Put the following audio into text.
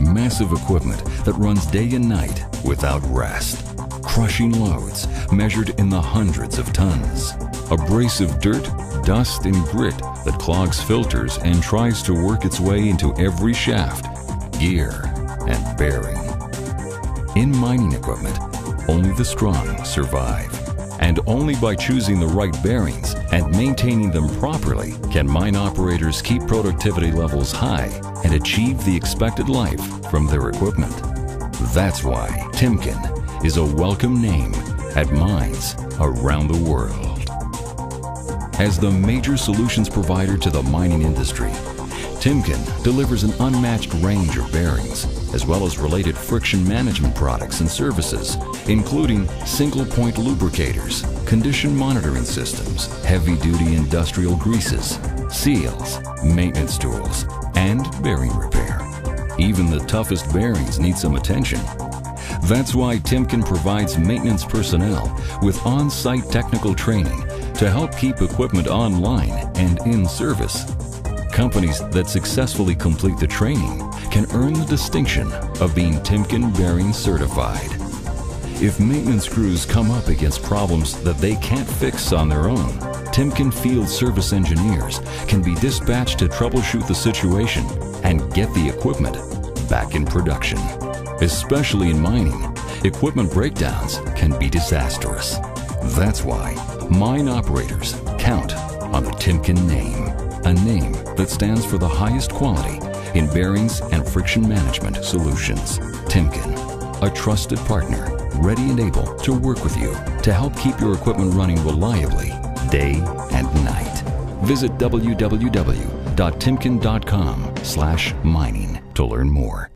Massive equipment that runs day and night without rest. Crushing loads measured in the hundreds of tons. Abrasive dirt, dust, and grit that clogs filters and tries to work its way into every shaft, gear, and bearing. In mining equipment, only the strong survive. And only by choosing the right bearings and maintaining them properly can mine operators keep productivity levels high and achieve the expected life from their equipment. That's why Timken is a welcome name at mines around the world. As the major solutions provider to the mining industry, Timken delivers an unmatched range of bearings, as well as related friction management products and services, including single-point lubricators, condition monitoring systems, heavy-duty industrial greases, seals, maintenance tools, and bearing repair. Even the toughest bearings need some attention. That's why Timken provides maintenance personnel with on-site technical training to help keep equipment online and in service. Companies that successfully complete the training can earn the distinction of being Timken Bearing Certified. If maintenance crews come up against problems that they can't fix on their own, Timken field service engineers can be dispatched to troubleshoot the situation and get the equipment back in production. Especially in mining, equipment breakdowns can be disastrous. That's why mine operators count on the Timken name, a name that stands for the highest quality in bearings and friction management solutions. Timken, a trusted partner, ready and able to work with you to help keep your equipment running reliably day and night. Visit www.timken.com/mining to learn more.